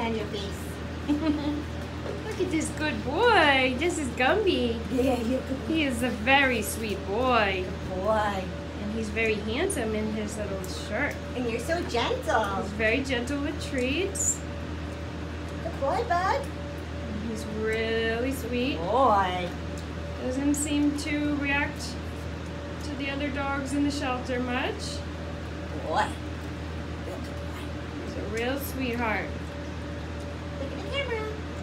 on your face. Look at this good boy. This is Gumby. Yeah, you're good. He is a very sweet boy. Good boy. And he's very handsome in his little shirt. And you're so gentle. He's very gentle with treats. Good boy, bud. And he's really sweet. Boy. Doesn't seem to react to the other dogs in the shelter much. Boy. Good boy. He's a real sweetheart. Look at the camera.